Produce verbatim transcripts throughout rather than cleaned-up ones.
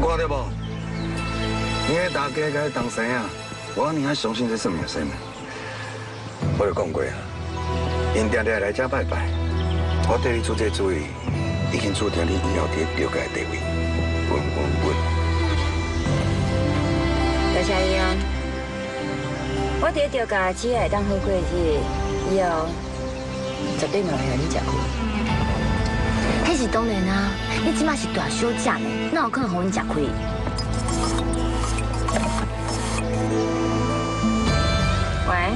看到无？你迄大家甲东生啊，我你还相信这算命先？我就讲过啊，因定定来这拜拜，我对你出这主意，已经注定你以后伫刘家地位稳稳稳。 多谢你啊！我伫刘家只会当好过日，以后绝对嘛会让你吃苦。 迄是当然啊，你即马是大小姐呢，哪有可能互你吃亏？ 喂，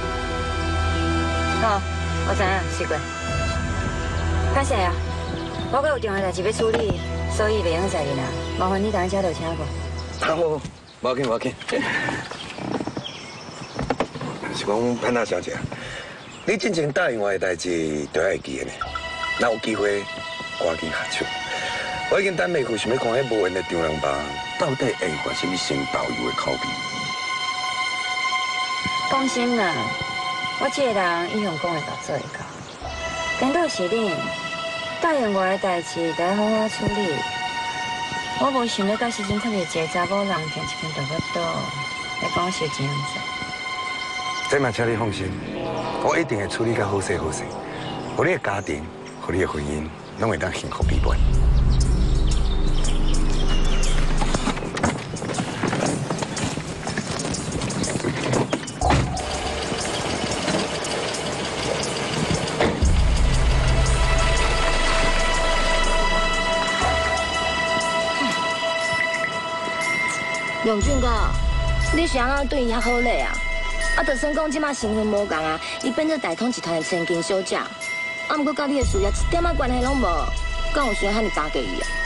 好，我知影，是过。感谢啊，我阁有重要代志要处理，所以袂用载你啦。麻烦你等下车就请过。 好，好，无要紧，无要紧。是讲潘大小姐，你真正答应我的代志，就要会记的呢。若有机会，赶紧下手。我已经等袂去，想要看迄无缘的丈人吧，到底会换什么新导游的口味？ 放心啦，我这个人以后讲会到做会到。颠倒是你答应我的代志，得好好处理。我无想要到时阵特别一个查某人订一间大骨岛，来帮我收钱样子。 这嘛，请你放心，我一定会处理甲好势好势，互你的家庭，互你的婚姻，拢会当幸福美满。 永俊哥，你是安怎对伊遐好嘞啊？啊，就算讲即马身份无共啊，伊变做大通集团的千金小姐，啊，毋过甲你的事业一点仔关系拢无，敢有需要遐尼巴结伊啊？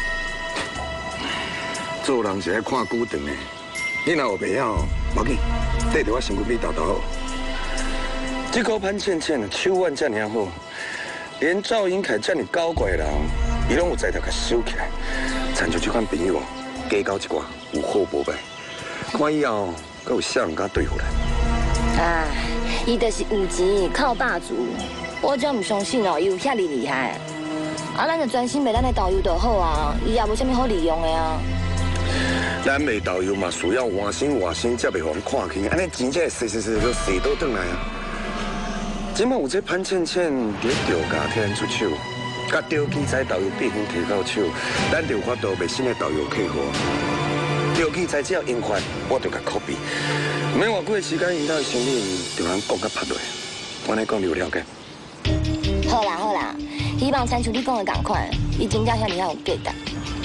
做人是爱看久长的，你若有袂晓，无紧，缀着我身躯比豆豆好。这个潘倩倩手腕遮尔好，连赵英凯遮尔高贵的人，伊拢有才调甲收起来。参像这款朋友哦，加交一寡，有好无歹。看以后，阁有啥人甲对付来。 唉，伊就是有钱靠霸主，我真唔相信哦，伊有遐尼厉害。啊，咱就专心卖咱的导游就好啊，伊也无啥物好利用的啊。 咱卖导游嘛，需要换新换新，才袂互人看轻，安尼钱才会洗洗洗就洗倒转来啊。即摆有这潘倩倩伫钓家替咱出手，甲钓器材导游必须提到手，咱就有法度卖新的导游客户。钓器材只要用款，我就甲 copy。免偌久的时间，因兜的生意就通讲甲拍落。我安尼讲你有了解？ 好啦好啦，希望参像你讲的同款，伊真正遐尼遐有价值。